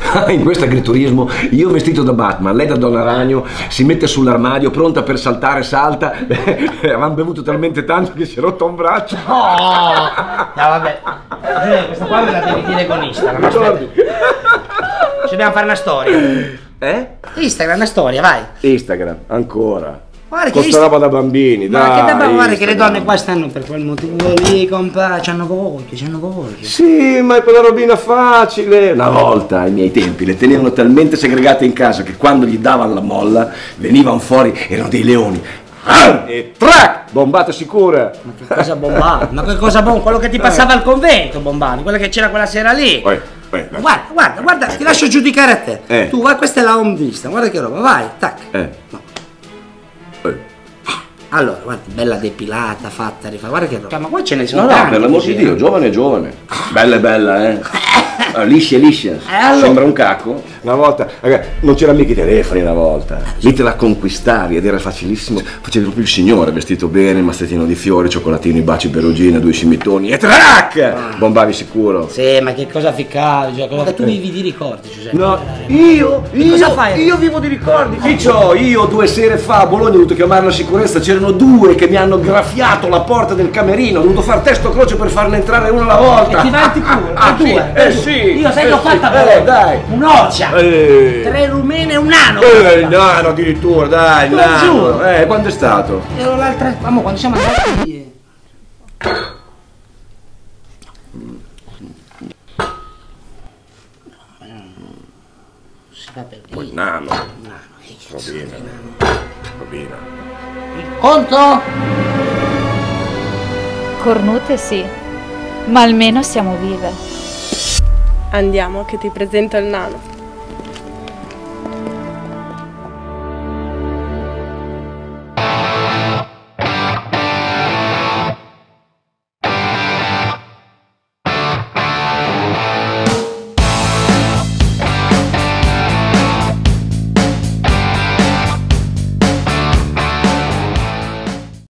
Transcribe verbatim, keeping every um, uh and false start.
In questo agriturismo, io vestito da Batman, lei da Donna Ragno, si mette sull'armadio, pronta per saltare, salta. Avevamo bevuto talmente tanto che si è rotto un braccio. Oh! No, vabbè. Eh, questa qua me la devi dire con Instagram. Aspetta. Ci dobbiamo fare una storia. Eh? Instagram, una storia, vai. Instagram, ancora. Guarda Questa che roba da bambini, ma dai. che da guarda che le donne qua stanno per quel motivo lì, compa, c'hanno voglia, c'hanno voglia. Sì, ma è quella robina facile. Una volta, ai miei tempi, le tenevano talmente segregate in casa che quando gli davano la molla, venivano fuori, erano dei leoni. E trac! Bombata sicura. Ma che cosa bombata? Ma che cosa bomba? Quello che ti passava al convento, bombavi, quello che c'era quella sera lì. Poi, poi, guarda, guarda, guarda, ti lascio giudicare a te. Eh. Tu vai, questa è la home vista, guarda che roba, vai, tac. Eh. No. Eh. Allora, guarda, bella depilata, fatta, rifatta, guarda che roba. Ma qua ce ne sono No, no, tanti, per l'amor così, di Dio, eh. giovane giovane. Bella e bella, eh. Ah, liscia liscia. Eh, allora. Sembra un cacco. Una volta, ragazzi, non c'erano mica i telefoni una volta. Lì te la conquistavi ed era facilissimo. Facevi proprio il signore, vestito bene, mazzettino di fiori, cioccolatino, i baci perugina, due scimitoni e trac! Ah. Bombavi sicuro. Sì, ma che cosa ficcavi? Cioè, cosa... Tu vivi di ricordi, Giuseppe. No, io, io, cosa fai? io vivo di ricordi. Ciccio, io due sere fa a Bologna ho dovuto chiamare la sicurezza, c'erano due che mi hanno graffiato la porta del camerino, ho dovuto fare testo croce per farne entrare una alla volta. E ti vanti pure? Ah, due? sì, eh sì. Io sai eh che ho sì. fatta per Eh, dai. un'orcia, Eh. tre rumene e un nano. Eh, il nano addirittura, dai, il Te lo nano. giuro. Eh, quando è stato? Ero l'altra, mamma, quando siamo andati. Si fa per Poi dire. nano. Nano, che cazzo di Robina. nano? Robina. Il conto? Cornute sì, ma almeno siamo vive. Andiamo che ti presento il nano.